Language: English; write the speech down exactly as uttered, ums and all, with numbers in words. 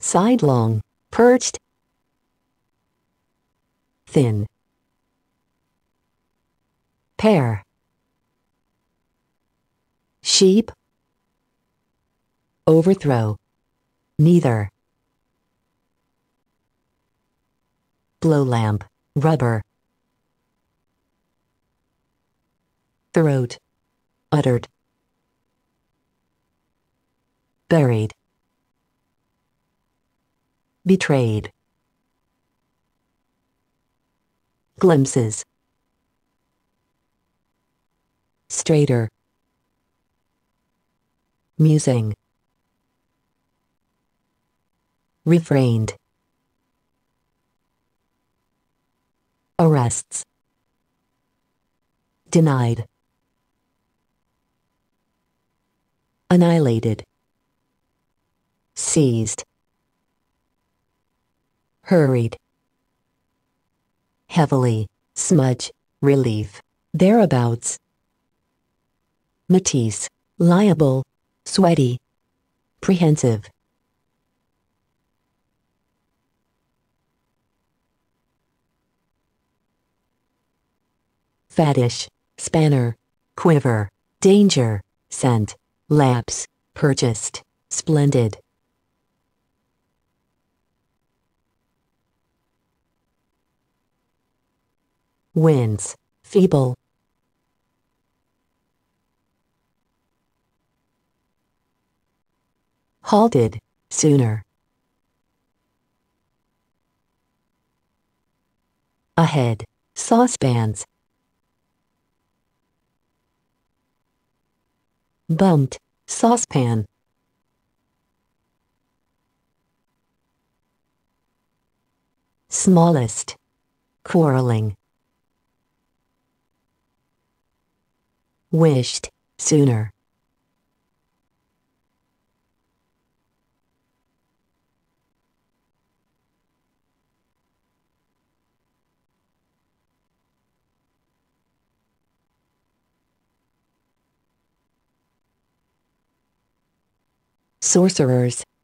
sidelong, perched, thin, pear, sheep, overthrow, neither, blow lamp, rubber, throat, uttered, buried, betrayed, glimpses, straighter, musing, refrained, arrests, denied, annihilated, seized, hurried, heavily, smudge, relief, thereabouts, Matisse, liable, sweaty, prehensive, faddish, spanner, quiver, danger, scent, lapse, purchased, splendid, winds, feeble, halted, sooner, ahead, saucepans, bumped, saucepan, smallest, quarreling, wished, sooner, sorcerers,